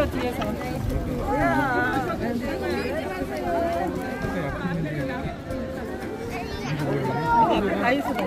뒤에서 뒤에서. 앞에 다 있어.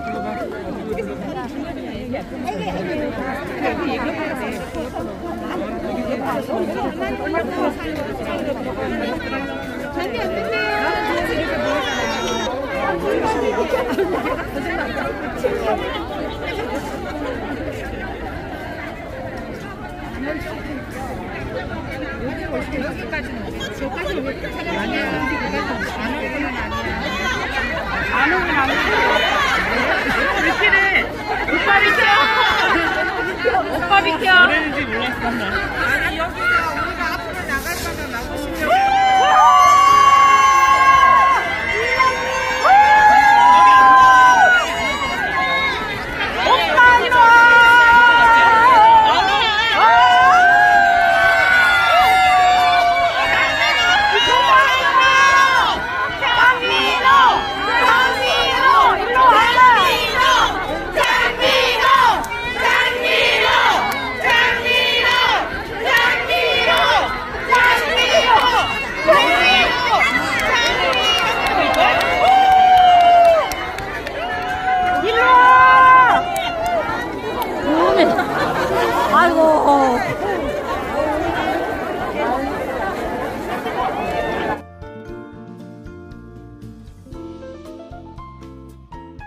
여기까지는 저까지는 왜 쫓아가? 아니야. 안 오긴 안 오고. 왜 이래? 오빠 비켜! 오빠 비켜! 그랬는지 몰랐어. 아니 여기가